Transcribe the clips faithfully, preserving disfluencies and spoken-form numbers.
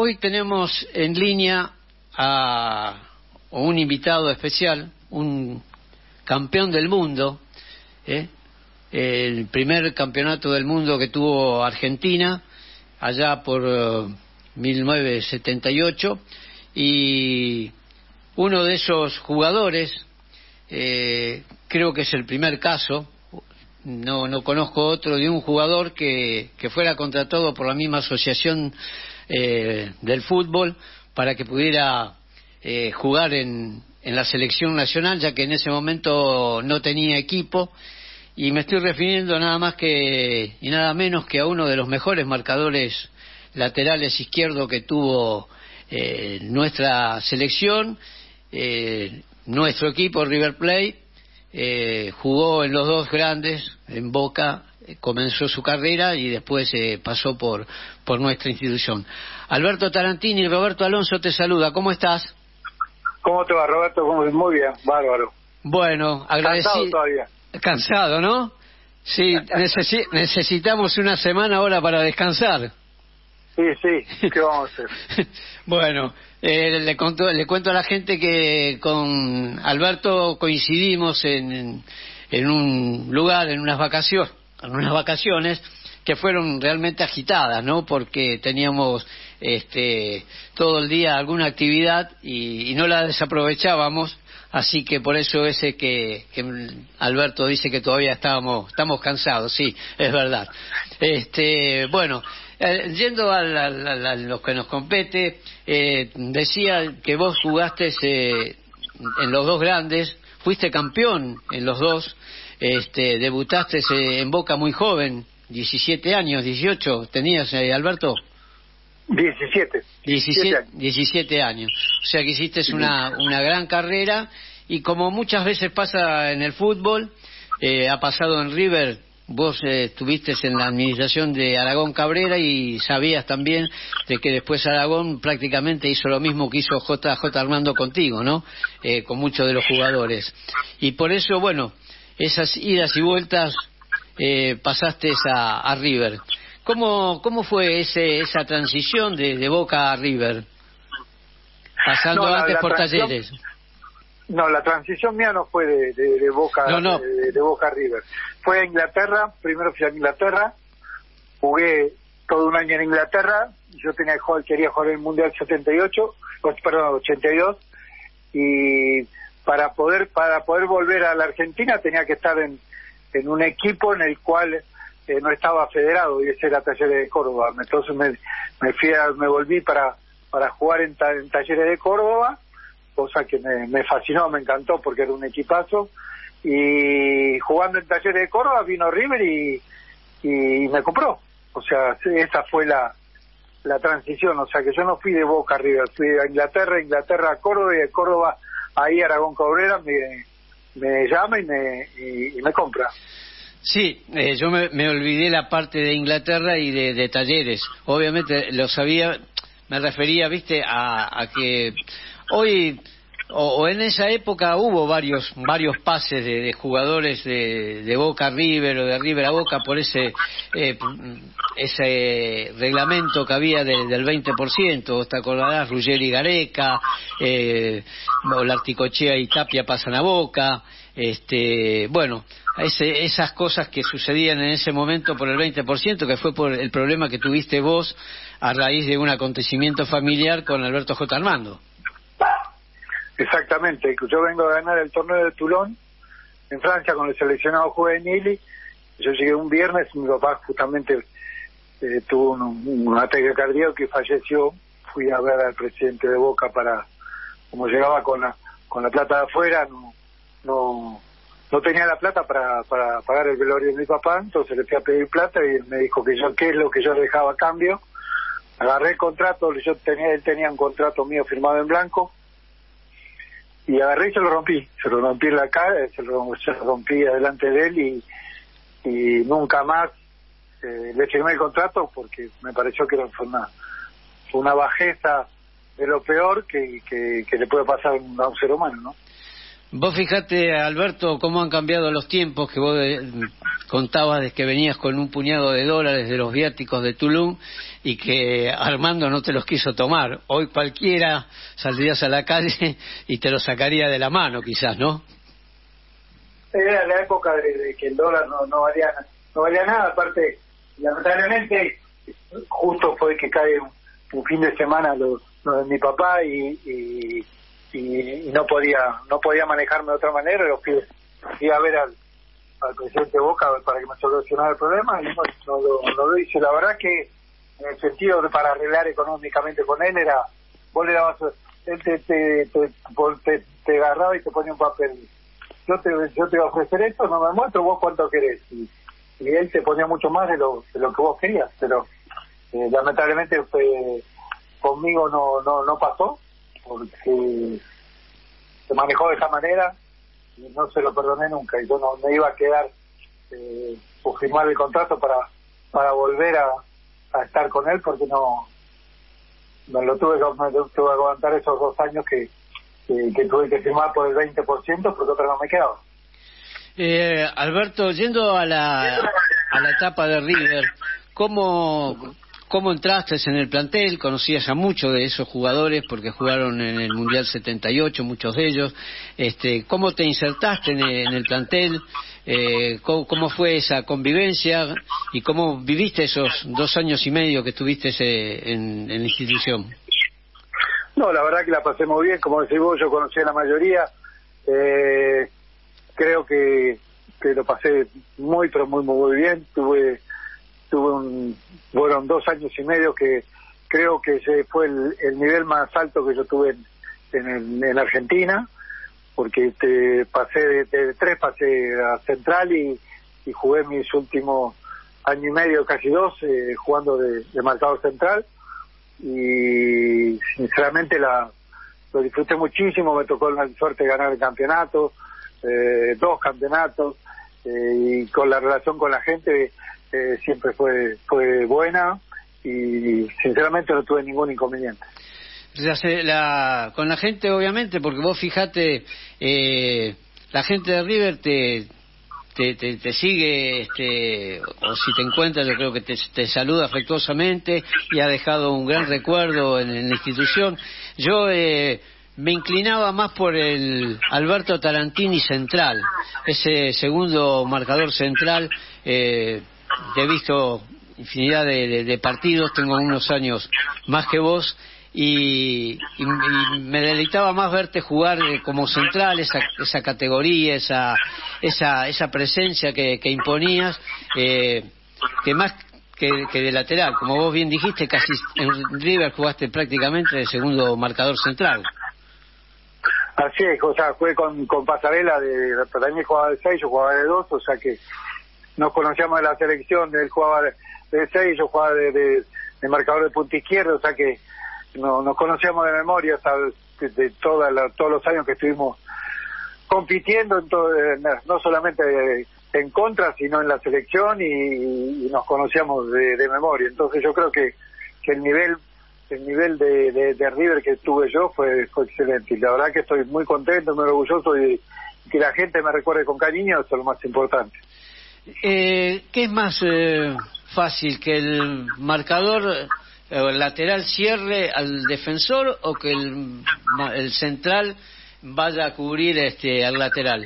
hoy tenemos en línea a un invitado especial, un campeón del mundo, ¿eh? el primer campeonato del mundo que tuvo Argentina, allá por uh, mil novecientos setenta y ocho, y uno de esos jugadores, eh, creo que es el primer caso, no no conozco otro, de un jugador que, que fuera contratado por la misma asociación eh, del fútbol para que pudiera eh, jugar en, en la selección nacional, ya que en ese momento no tenía equipo, y me estoy refiriendo nada más que y nada menos que a uno de los mejores marcadores laterales izquierdo que tuvo eh, nuestra selección, eh, nuestro equipo River Plate. Eh, jugó en los dos grandes, en Boca, eh, comenzó su carrera y después eh, pasó por por nuestra institución. Alberto Tarantini, Roberto Alonso te saluda, ¿cómo estás? ¿Cómo te va, Roberto? Muy bien, bárbaro. Bueno, agradecido. Cansado todavía. Cansado, ¿no? Sí, necesi necesitamos una semana ahora para descansar. Sí, sí, ¿qué vamos a hacer? Bueno, eh, le, conto, le cuento a la gente que con Alberto coincidimos en, en un lugar, en unas vacaciones, en unas vacaciones que fueron realmente agitadas, ¿no? Porque teníamos este, todo el día alguna actividad y, y no la desaprovechábamos, así que por eso ese que, que Alberto dice que todavía estábamos, estamos cansados, sí, es verdad. Este, bueno. Eh, yendo a, a, a, a lo que nos compete, eh, decía que vos jugaste eh, en los dos grandes, fuiste campeón en los dos, este, debutaste eh, en Boca muy joven, diecisiete años, dieciocho, ¿tenías, eh, Alberto? diecisiete. diecisiete, diecisiete años, o sea que hiciste una, una gran carrera, y como muchas veces pasa en el fútbol, eh, ha pasado en River. Vos eh, estuviste en la administración de Aragón Cabrera y sabías también de que después Aragón prácticamente hizo lo mismo que hizo J J Armando contigo, ¿no? Eh, con muchos de los jugadores. Y por eso, bueno, esas idas y vueltas eh, pasaste a, a River. ¿Cómo, cómo fue ese, esa transición de, de Boca a River? Pasando no, la, antes la por Talleres. No, la transición mía no fue de, de, de Boca no, no. De, de Boca a River. Fue a Inglaterra, primero fui a Inglaterra, jugué todo un año en Inglaterra, yo tenía que jugar, quería jugar el Mundial setenta y ocho, perdón, ochenta y dos, y para poder para poder volver a la Argentina tenía que estar en, en un equipo en el cual eh, no estaba federado, y ese era Talleres de Córdoba. Entonces me me fui a, me volví para para jugar en, en Talleres de Córdoba, cosa que me, me fascinó, me encantó porque era un equipazo, y jugando en Talleres de Córdoba vino River y, y me compró. O sea, esa fue la la transición, o sea que yo no fui de Boca a River, fui a Inglaterra, Inglaterra a Córdoba, y de Córdoba ahí Aragón Cabrera me, me llama y me, y, y me compra. Sí, eh, yo me, me olvidé la parte de Inglaterra y de, de Talleres, obviamente lo sabía, me refería, viste, a, a que hoy o, o en esa época hubo varios varios pases de, de jugadores de, de Boca a River o de River a Boca por ese eh, ese reglamento que había de, del veinte por ciento, ¿te acordarás? Ruggeri y Gareca, eh, Larticochea y Tapia pasan a Boca, este, bueno, ese, esas cosas que sucedían en ese momento por el veinte por ciento, que fue por el problema que tuviste vos a raíz de un acontecimiento familiar con Alberto J. Armando. Exactamente, yo vengo a ganar el torneo de Toulon en Francia con el seleccionado juvenil. Yo llegué un viernes y mi papá justamente eh, tuvo un, un ataque cardíaco y falleció. Fui a ver al presidente de Boca para, como llegaba con la con la plata de afuera, no no no tenía la plata para para pagar el velorio de mi papá, entonces le fui a pedir plata y él me dijo que yo qué es lo que yo dejaba a cambio. Agarré el contrato, yo tenía él tenía un contrato mío firmado en blanco, y agarré y se lo rompí, se lo rompí en la cara, se lo, se lo rompí delante de él, y, y nunca más eh, le firmé el contrato porque me pareció que era una, una bajeza de lo peor que, que, que le puede pasar a un ser humano, ¿no? Vos fijate, Alberto, cómo han cambiado los tiempos, que vos de, contabas de que venías con un puñado de dólares de los viáticos de Tulum y que Armando no te los quiso tomar. Hoy cualquiera saldrías a la calle y te los sacaría de la mano, quizás, ¿no? Era la época de, de que el dólar no, no valía no valía nada. Aparte, lamentablemente, justo fue que cae un, un fin de semana lo, lo de mi papá y... y Y, y no podía no podía manejarme de otra manera. Lo fui, fui a ver al, al presidente Boca para que me solucionara el problema y bueno, no, no, no lo hice. La verdad que en el sentido de para arreglar económicamente con él era, vos le dabas, él te te, te, te, te agarraba y te ponía un papel, yo te yo te voy a ofrecer esto, no me muestro, vos cuánto querés, y, y él te ponía mucho más de lo de lo que vos querías, pero eh, lamentablemente eh, conmigo no no no pasó, porque se manejó de esa manera y no se lo perdoné nunca, y yo no me iba a quedar eh, por firmar el contrato para para volver a, a estar con él, porque no me lo tuve que, me tuve que aguantar esos dos años que, que, que tuve que firmar por el veinte por ciento, porque otra no me quedaba. eh, Alberto, yendo a la a la etapa de River, ¿cómo ¿Cómo entraste en el plantel? Conocías a muchos de esos jugadores porque jugaron en el Mundial setenta y ocho, muchos de ellos. Este, ¿Cómo te insertaste en el, en el plantel? Eh, ¿cómo, ¿Cómo fue esa convivencia? ¿Y cómo viviste esos dos años y medio que estuviste en, en la institución? No, la verdad que la pasé muy bien. Como decís vos, yo conocí a la mayoría. Eh, creo que, que lo pasé muy, pero muy, muy bien. Tuve... tuve un, fueron dos años y medio que creo que ese fue el, el nivel más alto que yo tuve en, en, en Argentina, porque te pasé de, de tres, pasé a Central y, y jugué mis últimos año y medio, casi dos, eh, jugando de, de marcador central, y sinceramente la lo disfruté muchísimo. Me tocó la suerte de ganar el campeonato, eh, dos campeonatos, eh, y con la relación con la gente Eh, siempre fue fue buena y sinceramente no tuve ningún inconveniente. La, la, con la gente, obviamente, porque vos fijate, eh, la gente de River te te, te, te sigue, este, o si te encuentra, yo creo que te, te saluda afectuosamente y ha dejado un gran recuerdo en, en la institución. Yo eh, me inclinaba más por el Alberto Tarantini central, ese segundo marcador central. eh, Te he visto infinidad de, de, de partidos, tengo unos años más que vos, y, y, y me deleitaba más verte jugar como central, esa, esa categoría, esa esa esa presencia que, que imponías, eh, que más que, que de lateral. Como vos bien dijiste, casi en River jugaste prácticamente de segundo marcador central. Así es, o sea, jugué con, con Pasarela, de, también jugaba de seis, yo jugaba de dos, o sea que nos conocíamos de la selección, él jugaba de, de seis, yo jugaba de, de, de marcador de punta izquierda, o sea que no, nos conocíamos de memoria, o sea, de, de toda la, todos los años que estuvimos compitiendo, en todo, no solamente en contra, sino en la selección, y, y nos conocíamos de, de memoria. Entonces yo creo que, que el nivel el nivel de, de, de River que tuve yo fue, fue excelente, y la verdad que estoy muy contento, muy orgulloso, y, y que la gente me recuerde con cariño, eso es lo más importante. Eh, ¿Qué es más eh, fácil, que el marcador eh, el lateral cierre al defensor o que el, el central vaya a cubrir este al lateral?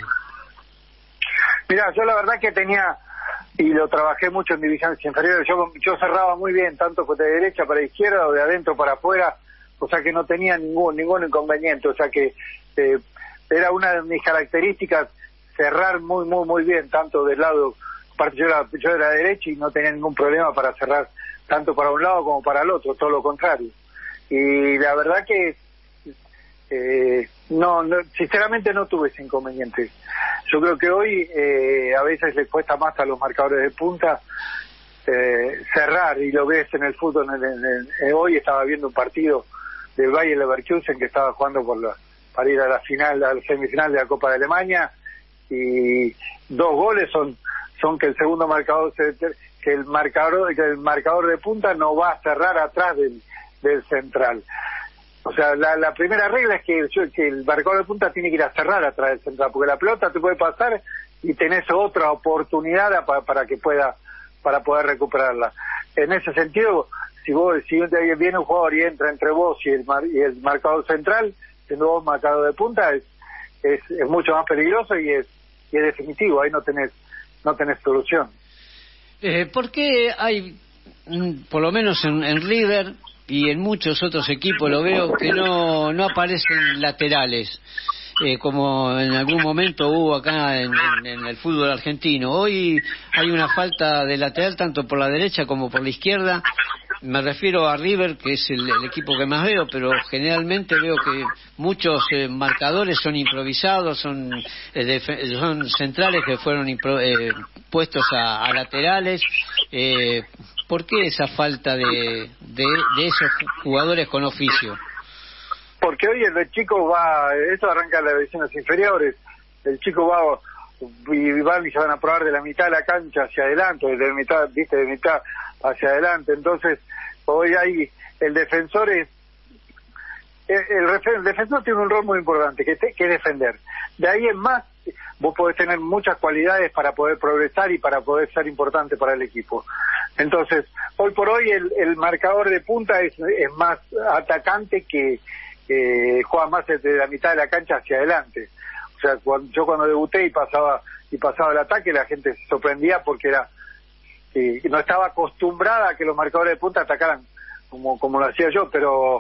Mirá, yo la verdad que tenía, y lo trabajé mucho en divisiones inferiores, yo, yo cerraba muy bien, tanto de derecha para izquierda o de adentro para afuera, o sea que no tenía ningún ningún inconveniente, o sea que eh, era una de mis características cerrar muy, muy, muy bien, tanto del lado, aparte yo era, yo era derecho y no tenía ningún problema para cerrar tanto para un lado como para el otro, todo lo contrario. Y la verdad que eh, no, no, sinceramente no tuve ese inconveniente. Yo creo que hoy eh, a veces le cuesta más a los marcadores de punta eh, cerrar, y lo ves en el fútbol. En el, en el, hoy estaba viendo un partido del Bayer Leverkusen que estaba jugando por la, para ir a la final, a la semifinal de la Copa de Alemania, y dos goles son son que el segundo marcador se, que el marcador que el marcador de punta no va a cerrar atrás del, del central. O sea, la, la primera regla es que, que el marcador de punta tiene que ir a cerrar atrás del central, porque la pelota te puede pasar y tenés otra oportunidad para, para que pueda, para poder recuperarla. En ese sentido, si vos, si viene un jugador y entra entre vos y el, mar, y el marcador central, siendo vos marcador de punta, es, es, es mucho más peligroso y es, y es definitivo, ahí no tenés, no tenés solución. Eh, ¿Por qué hay, por lo menos en, en River y en muchos otros equipos lo veo, que no, no aparecen laterales? Eh, como en algún momento hubo acá en, en, en el fútbol argentino. Hoy hay una falta de lateral tanto por la derecha como por la izquierda. Me refiero a River, que es el, el equipo que más veo, pero generalmente veo que muchos eh, marcadores son improvisados, son eh, son centrales que fueron impro, eh, puestos a, a laterales. Eh, ¿Por qué esa falta de, de, de esos jugadores con oficio? Porque hoy el chico va, eso arranca en las divisiones inferiores, el chico va y van y se van a probar de la mitad de la cancha hacia adelante, de mitad, viste, de mitad hacia adelante. Entonces hoy hay, el defensor es, el, el, el defensor tiene un rol muy importante, que, te, que es defender. De ahí en más, vos podés tener muchas cualidades para poder progresar y para poder ser importante para el equipo. Entonces, hoy por hoy el, el marcador de punta es, es más atacante que Eh, juega más desde la mitad de la cancha hacia adelante. O sea, cuando, yo cuando debuté y pasaba y pasaba el ataque, la gente se sorprendía porque era eh, no estaba acostumbrada a que los marcadores de punta atacaran como como lo hacía yo, pero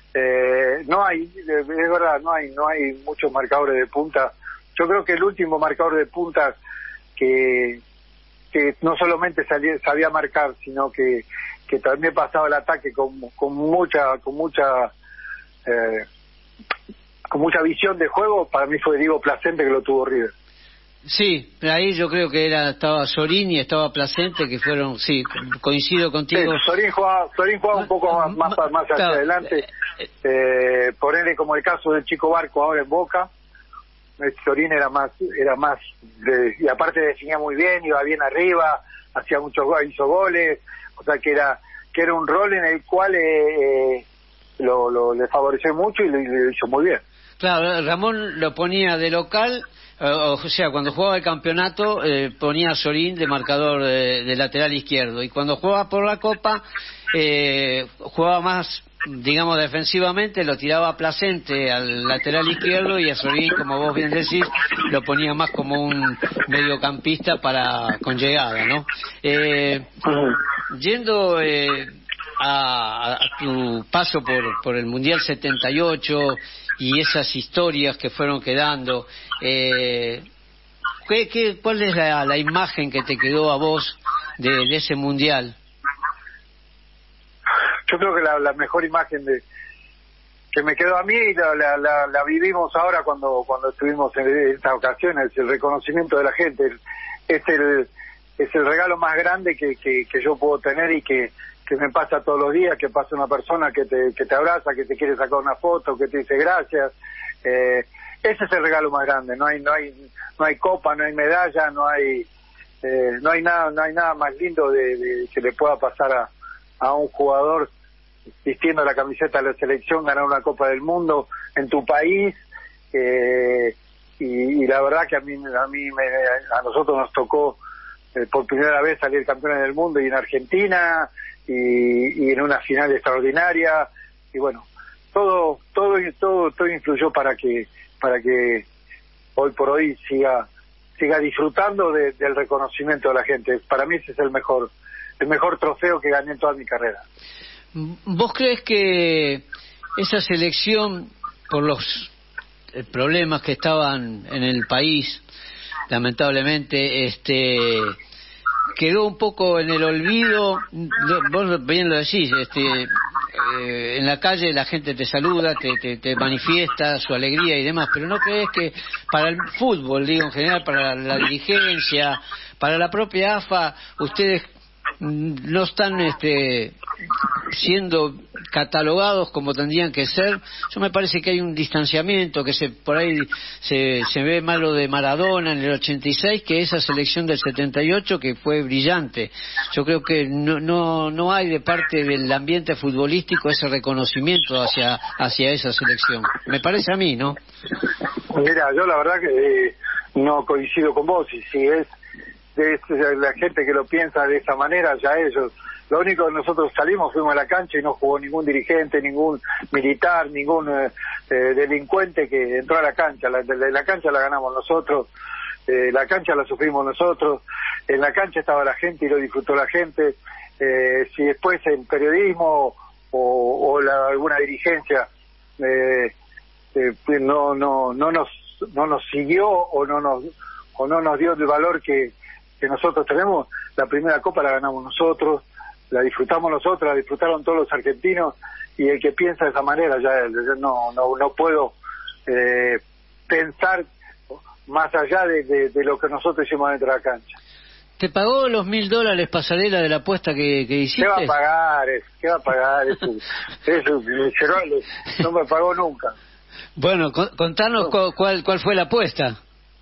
eh, no hay, es verdad, no hay no hay muchos marcadores de punta. Yo creo que el último marcador de punta que que no solamente salía, sabía marcar, sino que que también pasaba el ataque con con mucha con mucha Eh, con mucha visión de juego, para mí fue Diego Placente, que lo tuvo River. Sí, ahí yo creo que era estaba Sorín y estaba Placente, que fueron, sí, coincido contigo. Sí, Sorín jugaba, Sorín jugaba un poco más, más, más hacia claro, adelante, eh, ponerle como el caso del Chico Barco ahora en Boca. Sorín era más, era más, de, y aparte definía muy bien, iba bien arriba, hacía muchos goles, hizo goles, o sea que era, que era un rol en el cual eh, Lo, lo le favoreció mucho y lo, lo hizo muy bien. Claro, Ramón lo ponía de local, eh, o sea, cuando jugaba el campeonato eh, ponía a Sorín de marcador de, de lateral izquierdo, y cuando jugaba por la Copa eh, jugaba más, digamos, defensivamente, lo tiraba a Placente al lateral izquierdo, y a Sorín, como vos bien decís, lo ponía más como un mediocampista para con llegada, ¿no? Eh, uh-huh. Yendo eh, A, a tu paso por, por el Mundial setenta y ocho y esas historias que fueron quedando, eh, ¿qué, qué, ¿cuál es la, la imagen que te quedó a vos de, de ese Mundial? Yo creo que la, la mejor imagen de que me quedó a mí, la, la, la, la vivimos ahora cuando cuando estuvimos en estas ocasiones, el reconocimiento de la gente, es el, es el regalo más grande que, que, que yo puedo tener y que que me pasa todos los días, que pasa una persona que te que te abraza, que te quiere sacar una foto, que te dice gracias. Eh, ese es el regalo más grande. No hay no hay no hay copa, no hay medalla, no hay eh, no hay nada no hay nada más lindo de, de que le pueda pasar a, a un jugador vistiendo la camiseta de la selección, ganar una Copa del Mundo en tu país. Eh, y, y la verdad que a mí a mí me, a nosotros nos tocó eh, por primera vez salir campeones del mundo y en Argentina. Y, y en una final extraordinaria, y bueno, todo todo todo todo influyó para que para que hoy por hoy siga siga disfrutando de, del reconocimiento de la gente. Para mí ese es el mejor el mejor trofeo que gané en toda mi carrera. ¿Vos crees que esa selección, por los problemas que estaban en el país, lamentablemente, este quedó un poco en el olvido? Vos bien lo decís, este, eh, en la calle la gente te saluda, te, te, te manifiesta su alegría y demás, pero ¿no crees que para el fútbol, digo, en general, para la dirigencia, para la propia A F A, ustedes no están este, siendo catalogados como tendrían que ser. Yo me parece que hay un distanciamiento, que se por ahí se, se ve más lo de Maradona en el ochenta y seis que esa selección del setenta y ocho, que fue brillante. Yo creo que no no no hay de parte del ambiente futbolístico ese reconocimiento hacia hacia esa selección. Me parece a mí, ¿no? Mira, yo la verdad que eh, no coincido con vos, y si es de, de la gente que lo piensa de esa manera, ya ellos. Lo único que nosotros salimos, fuimos a la cancha y no jugó ningún dirigente, ningún militar, ningún eh, eh, delincuente que entró a la cancha. La, de la cancha la ganamos nosotros, eh, la cancha la sufrimos nosotros, en la cancha estaba la gente y lo disfrutó la gente. Eh, si después el periodismo o, o la, alguna dirigencia eh, eh, no no no nos no nos siguió o no nos o no nos dio el valor que, que nosotros tenemos, la primera copa la ganamos nosotros, la disfrutamos nosotros, la disfrutaron todos los argentinos, y el que piensa de esa manera ya no no no puedo eh, pensar más allá de, de, de lo que nosotros hicimos dentro de la cancha. ¿Te pagó los mil dólares pasarela de la apuesta que, que hiciste? ¿Qué va a pagar? ¿Qué va a pagar? Eso, eso miserable, no me pagó nunca. Bueno, contanos no. cuál cuál fue la apuesta.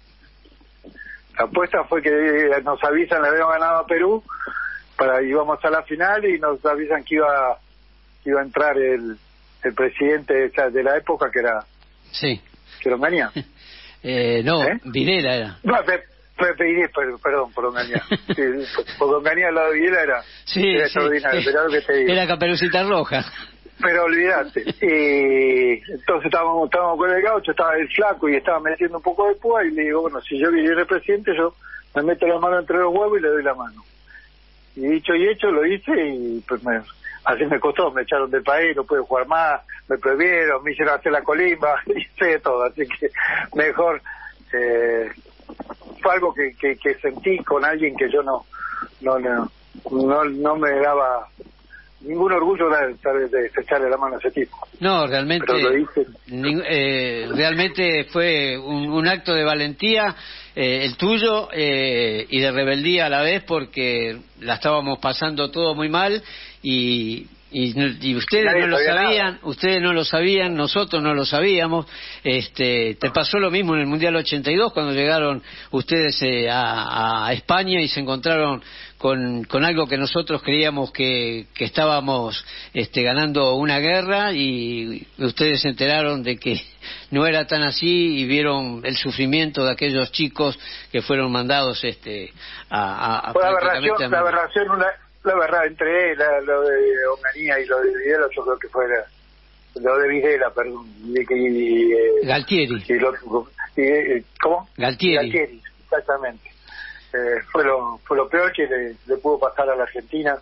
La apuesta fue que nos avisan, le habíamos ganado a Perú, para íbamos a la final, y nos avisan que iba que iba a entrar el el presidente de, de la época, que era sí que era Onganía. eh, no ¿Eh? Videla era. No, pe, pe, pe, perdón, perdón por Onganía. Sí, porque Onganía al lado de Videla era, sí, era sí, extraordinario, sí. Pero lo que te digo. Era Caperucita Roja. Pero olvídate. Y entonces estábamos, estábamos con el gaucho, estaba el flaco y estaba metiendo un poco de púa, y le digo, bueno, si yo viniera el presidente, yo me meto la mano entre los huevos y le doy la mano. Y dicho y hecho, lo hice, y pues me, así me costó, me echaron del país, no pude jugar más, me prohibieron, me hicieron hacer la colimba, hice todo, así que mejor, eh, fue algo que, que, que sentí con alguien que yo no, no, no, no, no me daba ningún orgullo de, de, de echarle la mano a ese tipo. No, realmente, ni, eh, realmente fue un, un acto de valentía eh, el tuyo eh, y de rebeldía a la vez, porque la estábamos pasando todo muy mal y y, y ustedes Nadie no lo sabían, nada. ustedes no lo sabían, nosotros no lo sabíamos. Este, te pasó lo mismo en el Mundial ochenta y dos, cuando llegaron ustedes eh, a, a España y se encontraron con, con algo que nosotros creíamos que, que estábamos este, ganando una guerra, y ustedes se enteraron de que no era tan así, y vieron el sufrimiento de aquellos chicos que fueron mandados este, a, a, a Fue la aberración, la aberración una La verdad, entre la, lo de Onganía y lo de Videla, yo creo que fue la, lo de Videla, perdón. Y, y, eh, Galtieri. Y lo, y, eh, ¿Cómo? Galtieri. Galtieri, exactamente. Eh, fue lo fue lo peor que le, le pudo pasar a la Argentina.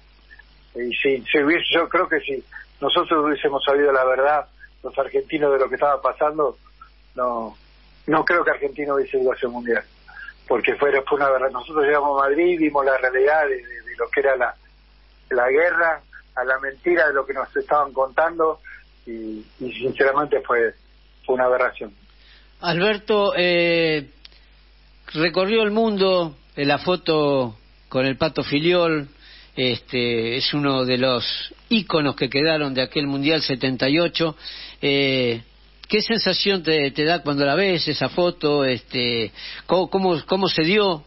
Y si, si hubiese, yo creo que si nosotros hubiésemos sabido la verdad, los argentinos, de lo que estaba pasando, no no creo que Argentina hubiese ido a ese mundial. Porque fue, fue una verdad. Nosotros llegamos a Madrid, vimos la realidad de, de, de lo que era la la guerra, a la mentira de lo que nos estaban contando, y, y sinceramente fue, fue una aberración. Alberto, eh, recorrió el mundo eh, la foto con el Pato Filiol, este, es uno de los íconos que quedaron de aquel Mundial setenta y ocho. Eh, ¿Qué sensación te, te da cuando la ves, esa foto? Este, ¿cómo, cómo, cómo se dio?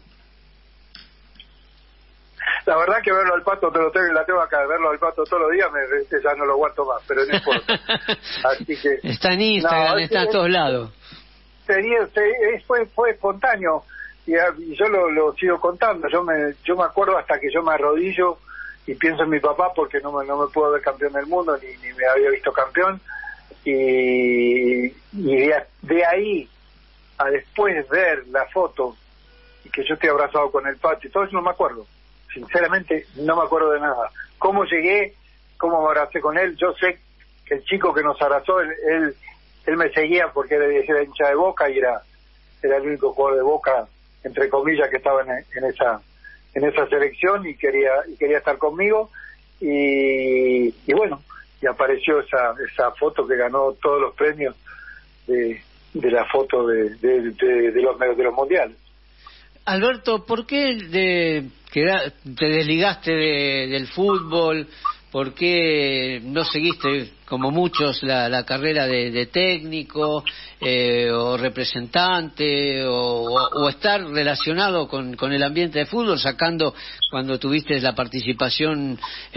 La verdad que verlo al Pato, te lo tengo, la tengo acá, verlo al Pato todos los días, me, ya no lo aguanto más, pero no importa. Así que está en Instagram, no, está en todos lados. Sería, fue, fue espontáneo, y, y yo lo, lo sigo contando. Yo me yo me acuerdo hasta que yo me arrodillo y pienso en mi papá, porque no me, no me pudo ver campeón del mundo, ni, ni me había visto campeón, y, y de, de ahí a después ver la foto y que yo estoy abrazado con el Pato y todo eso, no me acuerdo. Sinceramente no me acuerdo de nada. Cómo llegué, cómo me abracé con él. Yo sé que el chico que nos abrazó, él él, él me seguía porque era, era hincha de Boca, y era era el único jugador de Boca, entre comillas, que estaba en, en esa en esa selección, y quería y quería estar conmigo, y, y bueno, y apareció esa esa foto que ganó todos los premios de, de la foto de, de, de, de los de los mundiales. Alberto, ¿por qué de, que te desligaste de, del fútbol? ¿por qué no seguiste, como muchos, la, la carrera de, de técnico eh, o representante o, o estar relacionado con, con el ambiente de fútbol, sacando cuando tuviste la participación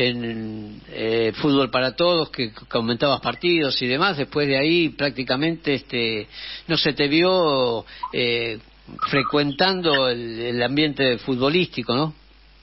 en eh, Fútbol para Todos, que comentabas partidos y demás? Después de ahí prácticamente este no se te vio eh, frecuentando el, el ambiente futbolístico, ¿no?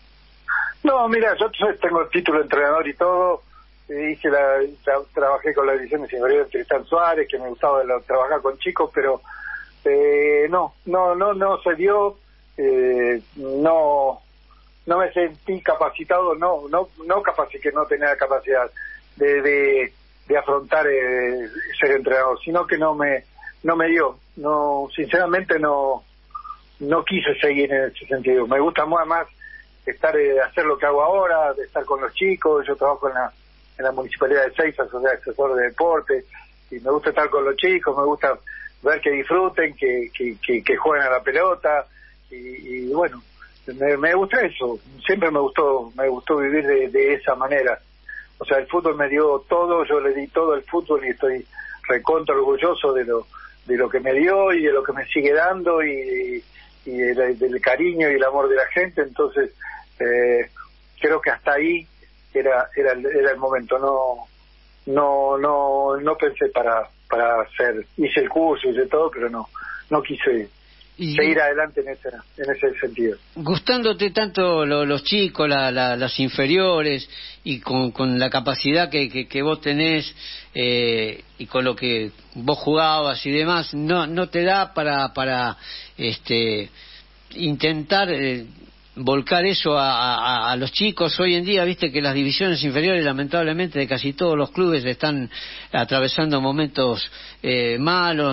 No, mira, yo tengo el título de entrenador y todo. Eh, hice la, tra trabajé con las divisiones inferiores de Tristán Suárez, que me gustaba la, trabajar con chicos, pero eh, no, no, no, no se dio. Eh, no, no me sentí capacitado, no, no, no capaci que no tenía la capacidad de, de, de afrontar eh, ser entrenador, sino que no me, no me dio. No, sinceramente no, no quise seguir en ese sentido. Me gusta más, más estar eh, hacer lo que hago ahora, de estar con los chicos. Yo trabajo en la en la municipalidad de Seiza, soy asesor de deporte, y me gusta estar con los chicos, me gusta ver que disfruten, que que, que, que jueguen a la pelota, y, y bueno, me, me gusta eso. Siempre me gustó me gustó vivir de, de esa manera. O sea, el fútbol me dio todo, yo le di todo al fútbol y estoy recontra orgulloso de lo de lo que me dio y de lo que me sigue dando, y, y de, del cariño y el amor de la gente. Entonces eh, creo que hasta ahí era era era el momento. No no no no pensé para para hacer, hice el curso, hice todo, pero no no quise y seguir adelante en ese en ese sentido. Gustándote tanto lo, los chicos, la, la, las inferiores, y con, con la capacidad que, que, que vos tenés eh, y con lo que vos jugabas y demás, no no te da para para este intentar eh, volcar eso a, a, a los chicos. Hoy en día, viste que las divisiones inferiores, lamentablemente, de casi todos los clubes están atravesando momentos eh, malos.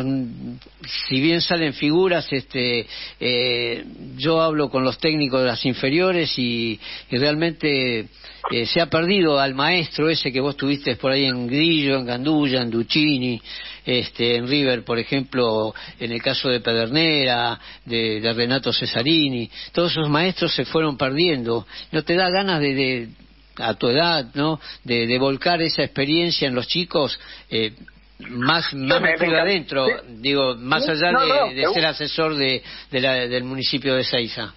Si bien salen figuras, este eh, yo hablo con los técnicos de las inferiores y, y realmente eh, se ha perdido al maestro ese que vos tuviste por ahí en Grillo, en Gandulla, en Duccini, este, en River, por ejemplo, en el caso de Pedernera, de, de Renato Cesarini. Todos esos maestros se fueron perdiendo. ¿No te da ganas de, de a tu edad, no, de, de volcar esa experiencia en los chicos, eh, más más metido adentro, sí. Digo, más allá no, no, de, de ser asesor de, de la, del municipio de Seiza?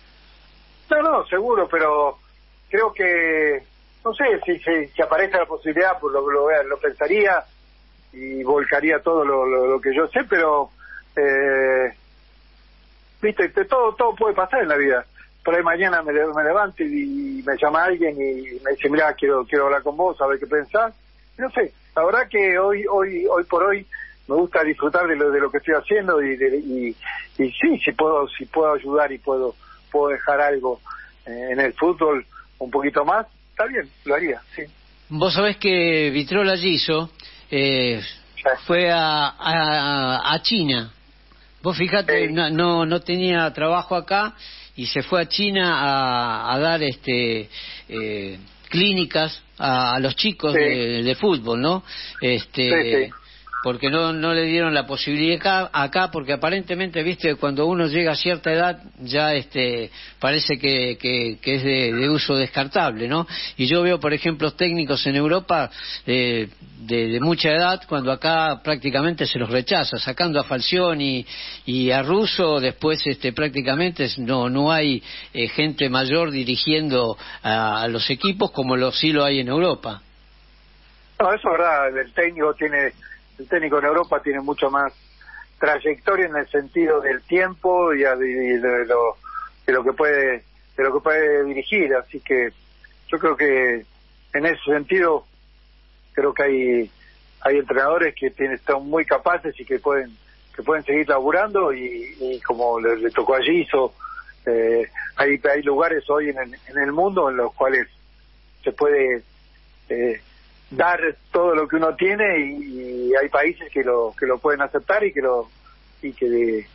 No, no, seguro, pero creo que, no sé, si, si, si aparece la posibilidad, pues lo, lo, lo pensaría y volcaría todo lo, lo, lo que yo sé, pero eh, viste, todo todo puede pasar en la vida. Por ahí mañana me, me levanto y, y me llama alguien y me dice, mirá, quiero quiero hablar con vos, a ver qué pensás. No sé, la verdad que hoy hoy hoy por hoy me gusta disfrutar de lo de lo que estoy haciendo, y de, y, y sí, si puedo si puedo ayudar y puedo puedo dejar algo eh, en el fútbol un poquito más, está bien, lo haría, sí. Vos sabés que Vitrola Giso eh, sí. fue a, a, a China. Vos fíjate, sí. no, no no tenía trabajo acá y se fue a China a, a dar este eh, clínicas a, a los chicos sí. de, de fútbol, ¿no? Este, sí, sí. Porque no no le dieron la posibilidad acá, acá porque aparentemente, viste, cuando uno llega a cierta edad ya este parece que, que, que es de, de uso descartable, ¿no? Y yo veo, por ejemplo, técnicos en Europa de, de, de mucha edad, cuando acá prácticamente se los rechaza, sacando a Falcioni y a Russo, después este prácticamente no no hay eh, gente mayor dirigiendo a, a los equipos como lo sí lo hay en Europa. No, eso es verdad, el técnico tiene el técnico en Europa tiene mucho más trayectoria en el sentido del tiempo y de, de lo de lo que puede de lo que puede dirigir, así que yo creo que en ese sentido creo que hay hay entrenadores que tienen, están muy capaces y que pueden que pueden seguir laburando, y, y como le, le tocó a Giso, eh, hay hay lugares hoy en el, en el mundo en los cuales se puede eh, dar todo lo que uno tiene, y, y hay países que lo que lo pueden aceptar y que lo y que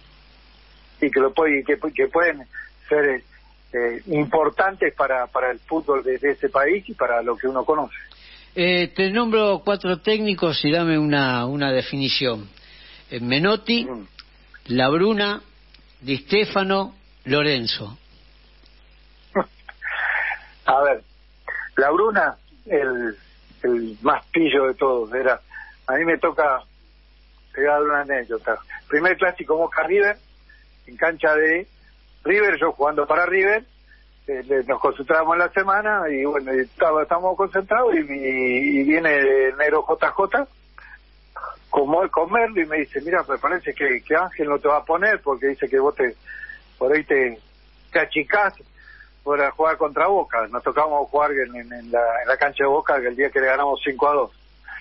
y que lo puede, que, que pueden ser eh, importantes para para el fútbol de, de ese país y para lo que uno conoce. Eh, te nombro cuatro técnicos y dame una una definición. Eh, Menotti, mm. Labruna, Di Stefano, Lorenzo. A ver, Labruna el, el más pillo de todos. Era, a mí me toca pegar una anécdota. Primer clásico Boca River, en cancha de River, yo jugando para River, eh, nos concentrábamos en la semana y bueno, y estaba, estábamos concentrados y, y, y viene el negro J J como con Merlo y me dice, mira, me parece que, que Ángel no te va a poner porque dice que vos te por ahí te, te achicás para jugar contra Boca. Nos tocamos jugar en, en, en, la, en la cancha de Boca que el día que le ganamos cinco a dos.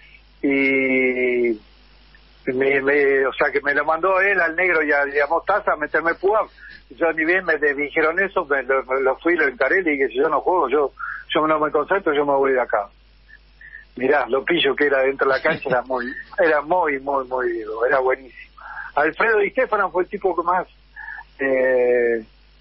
Y me, me, o sea que me lo mandó él al negro y a, y a Mostaza a meterme púa. Yo ni bien me dijeron eso, me lo, me lo fui, lo encaré y le dije, si yo no juego, yo yo no me concentro, yo me voy de acá. Mirá, lo pillo que era dentro de la cancha era muy, era muy, muy, muy vivo, era buenísimo. Alfredo Di Stéfano fue el tipo que más, eh,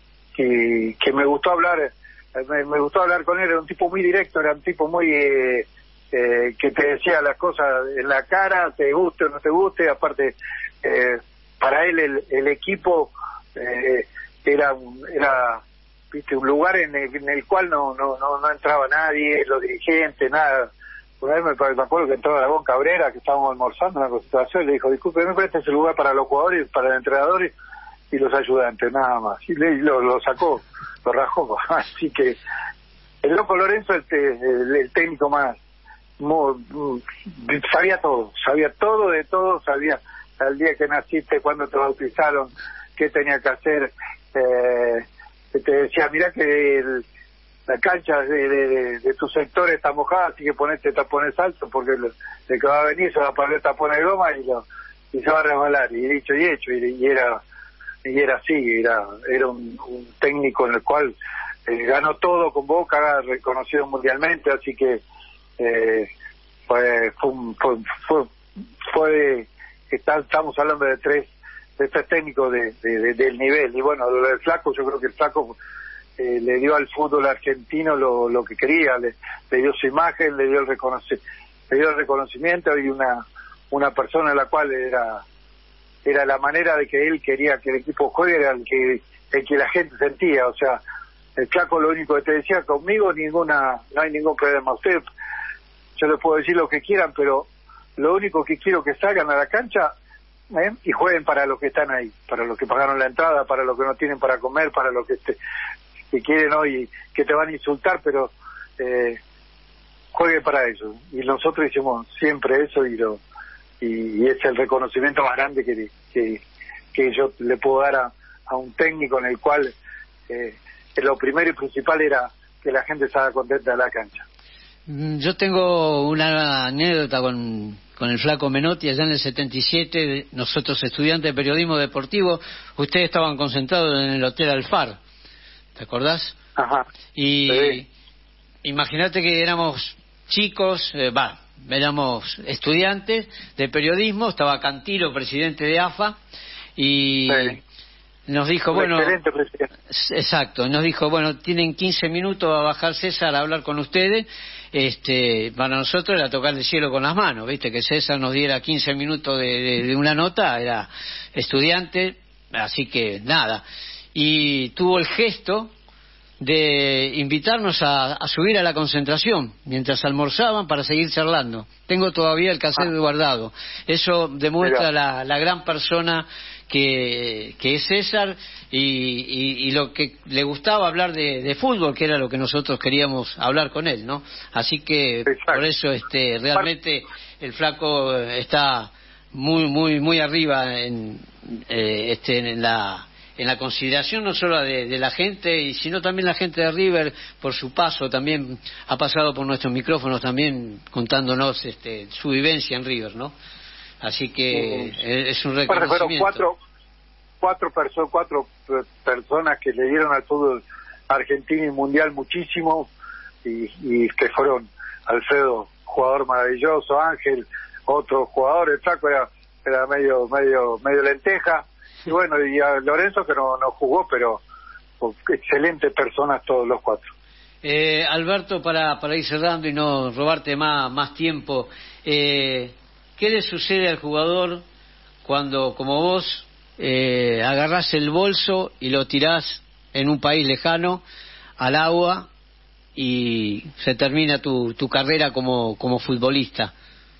que, que me gustó hablar, me, me gustó hablar con él, era un tipo muy directo, era un tipo muy, eh, eh, que te decía las cosas en la cara, te guste o no te guste, aparte, eh, para él el, el equipo eh, era, un, era, viste, un lugar en el, en el cual no, no, no, no entraba nadie, los dirigentes, nada. Una vez me, me acuerdo que entró Aragón Cabrera, que estábamos almorzando en la concentración, y le dijo, disculpe, me presta ese lugar para los jugadores, para los entrenadores y los ayudantes, nada más. Y le, lo, lo sacó, lo rajó. Así que el loco Lorenzo, el, el, el técnico más, muy, muy, sabía todo, sabía todo de todo, sabía al día que naciste, cuándo te bautizaron, qué tenía que hacer. Eh, te decía, mirá que el, la cancha de, de, de, de tu sector está mojada, así que ponete tapones altos porque el, el que va a venir se va a poner tapones de goma y, lo, y se va a resbalar. Y dicho y hecho, y, y era y era así, era era un, un técnico en el cual eh, ganó todo con Boca, reconocido mundialmente, así que eh, fue, fue, fue, fue, fue está, estamos hablando de tres de tres técnicos de, de, de, del nivel. Y bueno, lo del Flaco, yo creo que el Flaco Eh, le dio al fútbol argentino lo, lo que quería, le, le dio su imagen, le dio el reconoci- le dio el reconocimiento y una una persona en la cual era era la manera de que él quería que el equipo juegue, era el que el que la gente sentía. O sea, el Flaco lo único que te decía, conmigo ninguna no hay ningún problema, usted, yo le puedo decir lo que quieran, pero lo único que quiero que salgan a la cancha ¿eh? y jueguen para los que están ahí, para los que pagaron la entrada, para los que no tienen para comer, para los que este, que quieren hoy, que te van a insultar, pero eh, juegue para eso. Y nosotros hicimos siempre eso y lo y, y es el reconocimiento más grande que, que, que yo le puedo dar a, a un técnico en el cual eh, lo primero y principal era que la gente salga contenta de la cancha. Yo tengo una anécdota con, con el Flaco Menotti allá en el setenta y siete, nosotros estudiantes de periodismo deportivo, ustedes estaban concentrados en el Hotel Alfar. ¿Te acordás? Ajá. Y sí. Imagínate que éramos chicos, va, eh, éramos estudiantes de periodismo, estaba Cantilo, presidente de A F A, y sí. nos dijo, Un bueno... excelente presidente. Exacto, nos dijo, bueno, tienen quince minutos a bajar César a hablar con ustedes, este, para nosotros era tocar el cielo con las manos, viste, que César nos diera quince minutos de, de, de una nota, era estudiante, así que nada... y tuvo el gesto de invitarnos a, a subir a la concentración mientras almorzaban para seguir charlando. Tengo todavía el cassette ah. guardado. Eso demuestra la, la gran persona que, que es César y, y, y lo que le gustaba hablar de, de fútbol, que era lo que nosotros queríamos hablar con él, ¿no? Así que Exacto. por eso este realmente el Flaco está muy muy muy arriba en eh, este en la en la consideración no solo de, de la gente, y sino también la gente de River, por su paso, también ha pasado por nuestros micrófonos también contándonos este, su vivencia en River, ¿no? Así que uh, es un reconocimiento. Fueron cuatro, cuatro, perso- cuatro personas que le dieron al fútbol argentino y mundial muchísimo, y, y que fueron Alfredo, jugador maravilloso, Ángel, otro jugador, el Flaco era, era medio, medio, medio lenteja, y bueno, y a Lorenzo que no, no jugó, pero pues, excelentes personas todos los cuatro. Eh, Alberto, para, para ir cerrando y no robarte más, más tiempo, eh, ¿qué le sucede al jugador cuando, como vos, eh, agarrás el bolso y lo tirás en un país lejano al agua y se termina tu, tu carrera como, como futbolista?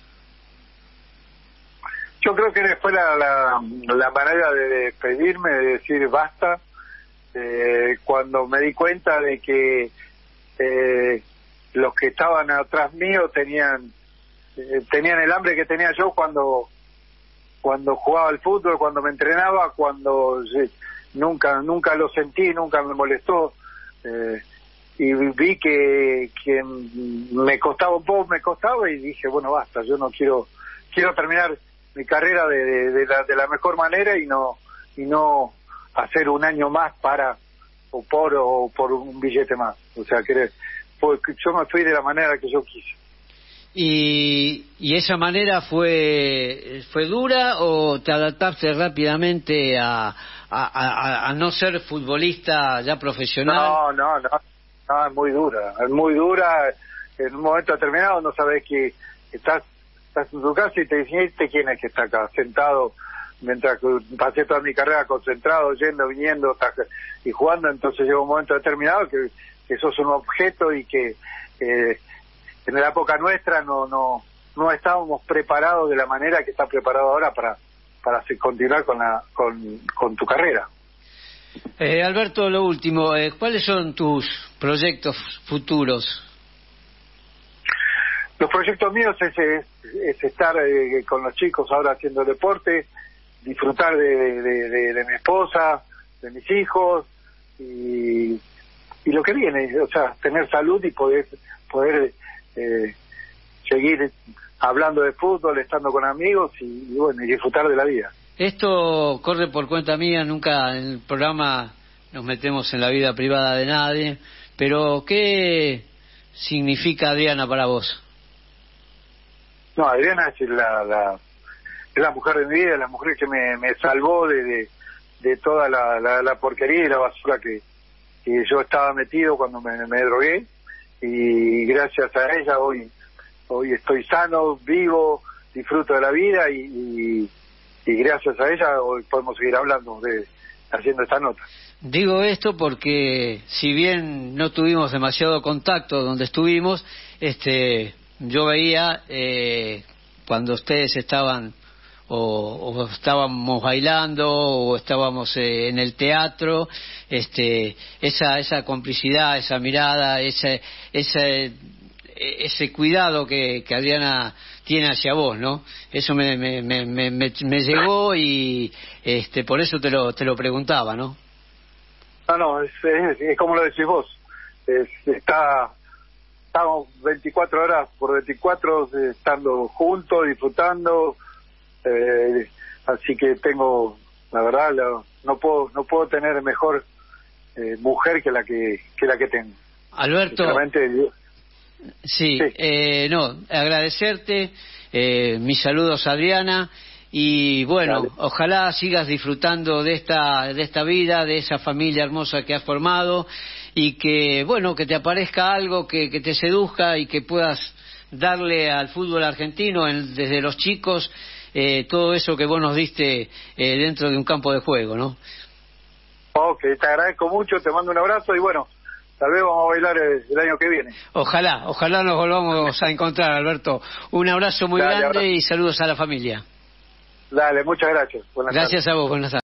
Yo creo que fue la, la, la manera de despedirme, de decir basta, eh, cuando me di cuenta de que eh, los que estaban atrás mío tenían eh, tenían el hambre que tenía yo cuando cuando jugaba al fútbol, cuando me entrenaba, cuando eh, nunca nunca lo sentí, nunca me molestó, eh, y vi que, que me costaba un poco, me costaba, y dije, bueno, basta, yo no quiero quiero terminar mi carrera de, de, de, la, de la mejor manera y no y no hacer un año más para o por o por un billete más. O sea, que fue, yo me fui de la manera que yo quise. ¿Y, y esa manera fue fue dura o te adaptaste rápidamente a, a, a, a no ser futbolista ya profesional? No, no, no, no, es muy dura, es muy dura. En un momento determinado no sabes que estás estás en tu casa y te dicen, ¿este quién es que está acá sentado? Mientras que pasé toda mi carrera concentrado, yendo, viniendo y jugando, entonces llega un momento determinado que, que sos un objeto y que eh, en la época nuestra no no no estábamos preparados de la manera que está preparado ahora para para continuar con la con, con tu carrera. Eh, Alberto, lo último, eh, ¿cuáles son tus proyectos futuros? Los proyectos míos es, es, es estar eh, con los chicos ahora haciendo deporte, disfrutar de, de, de, de mi esposa, de mis hijos y, y lo que viene, o sea, tener salud y poder poder eh, seguir hablando de fútbol, estando con amigos y, y bueno, y disfrutar de la vida. Esto corre por cuenta mía, nunca en el programa nos metemos en la vida privada de nadie, pero ¿qué significa Adriana para vos? No, Adriana es la, la, es la mujer de mi vida, la mujer que me, me salvó de, de, de toda la, la, la porquería y la basura que, que yo estaba metido cuando me, me drogué, y gracias a ella hoy hoy estoy sano, vivo, disfruto de la vida y, y, y gracias a ella hoy podemos seguir hablando, de haciendo esta nota. Digo esto porque si bien no tuvimos demasiado contacto donde estuvimos, este yo veía eh, cuando ustedes estaban o, o estábamos bailando o estábamos eh, en el teatro, este esa esa complicidad, esa mirada, ese ese ese cuidado que, que Adriana tiene hacia vos, ¿no? Eso me me, me, me, me llegó y este por eso te lo te lo preguntaba, ¿no? No, no, es, es, es como lo decís vos, es, está estamos veinticuatro horas por veinticuatro eh, estando juntos, disfrutando, eh, así que tengo, la verdad, la, no puedo no puedo tener mejor eh, mujer que la que que la que tengo. Alberto, sí, sí. Eh, no, agradecerte, eh, mis saludos a Adriana y bueno, Dale. Ojalá sigas disfrutando de esta de esta vida, de esa familia hermosa que has formado y que bueno, que te aparezca algo que, que te seduzca y que puedas darle al fútbol argentino en, desde los chicos eh, todo eso que vos nos diste eh, dentro de un campo de juego, ¿no? Ok, te agradezco mucho, te mando un abrazo y bueno, tal vez vamos a bailar el, el año que viene. Ojalá, ojalá nos volvamos a encontrar, Alberto. Un abrazo muy Dale, grande abrazo. Y saludos a la familia. Dale, muchas gracias. Buenas gracias tardes. a vos, buenas tardes.